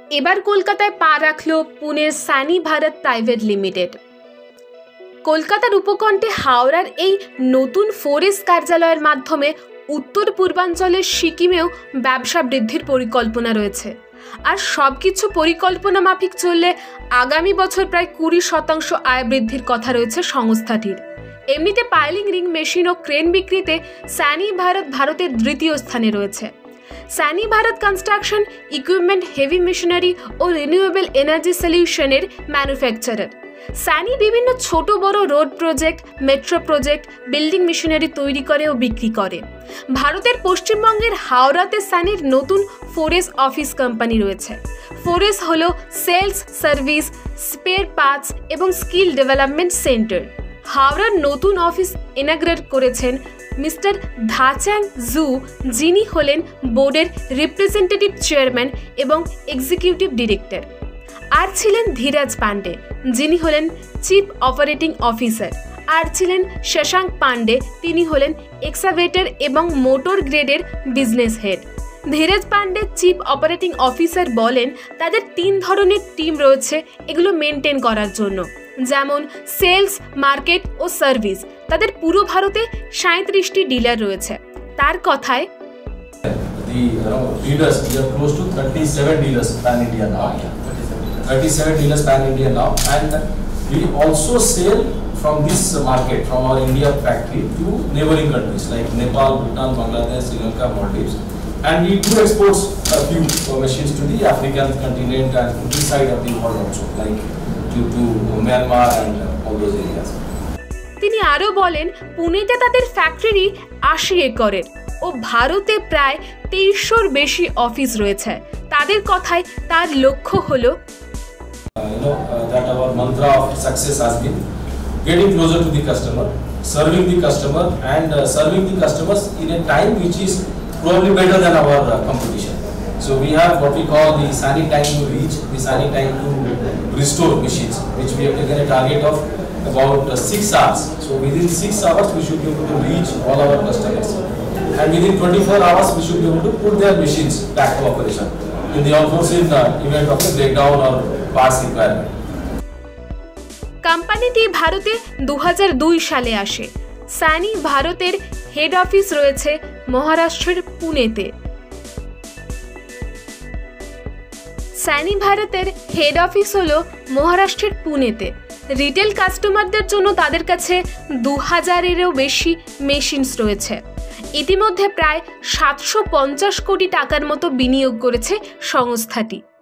এবার কলকাতায় পা রাখল পুনের সানি ভারত প্রাইভেট লিমিটেড। কলকাতার উপকণ্ঠে হাওড়ার এই নতুন ফরেস্ট কার্যালয়ের মাধ্যমে উত্তর পূর্বাঞ্চলের সিকিমেও ব্যবসা বৃদ্ধির পরিকল্পনা রয়েছে। আর সবকিছু পরিকল্পনা মাফিক চললে আগামী বছর প্রায় 20% আয় বৃদ্ধির কথা রয়েছে সংস্থাটির। এমনিতে পাইলিং রিং মেশিন ও ক্রেন বিক্রিতে সানি ভারত ভারতের দ্বিতীয় স্থানে রয়েছে। Sany Bharat construction equipment, heavy machinery ও রিনিউয়েবল এনার্জি সলিউশনের ম্যানুফ্যাকচারার। সানি বিভিন্ন ছোট বড় road project, metro project, building machinery তৈরি করে ও বিক্রি করে। ভারতের পশ্চিমবঙ্গের হাওড়াতে সানির নতুন ফোরেস অফিস কোম্পানি রয়েছে। ফোরেস হলো সেলস, সার্ভিস, স্পেয়ার পার্টস এবং স্কিল ডেভেলপমেন্ট সেন্টার। হাওড়ার নতুন অফিস ইনাগ্রেট করেছেন মিস্টার ধাচাং জু, যিনি হলেন বোর্ডের রিপ্রেজেন্টেটিভ চেয়ারম্যান এবং এক্সিকিউটিভ ডিরেক্টর। আর ছিলেন ধীরাজ পান্ডে, যিনি হলেন চিফ অপারেটিং অফিসার। আর ছিলেন শশাঙ্ক পান্ডে, তিনি হলেন এক্সাভেটর এবং মোটর গ্রেডের business head. Dhiraj Pandey chief operating officer বলেন, তাদের 3 ধরনের টিম রয়েছে এগুলো মেনটেন করার জন্য, যেমন সেলস, মার্কেট ও সার্ভিস। তাদের পুরো ভারতে 37টি ডিলার রয়েছে। তার কথায়, the dealers, we are close to 37 dealers pan India now. 37 dealers pan India now, and we also sell from this market, from our India factory, to neighboring countries like Nepal, Bhutan, Bangladesh, Sri Lanka, Maldives, and we do export a few machines to the African continent and to this side of the world also, like to Myanmar and all those areas. তিনি আরও বলেন, পুনেতে তাদের factory 80 একরের ও ভারতে প্রায় 2300-র বেশি office রয়েছে। তাদের কথায় তার লক্ষ্য হলো that our mantra of success has been getting closer to the customer, serving the customer, and serving the customers in a time which is probably better than our competition. So we have what we call the Sani time to reach, the Sani time to restore machines, which we have taken a target of about 6 hours. So within 6 hours we should be able to reach all our customers, and within 24 hours we should be able to put their machines back to operation in the unforeseen event of a breakdown or parts requirement. কোম্পানিটি ভারতে 2002 সালে আসে। সানি ভারতের head office রয়েছে মহারাষ্ট্রের পুনেতে। সানি ভারতের head office হলো মহারাষ্ট্রের পুনেতে। রিটেল কাস্টমারদের জন্য তাদের কাছে 2000-এরও বেশি মেশিনস রয়েছে। ইতিমধ্যে প্রায় 750 কোটি টাকার মতো বিনিয়োগ করেছে সংস্থাটি।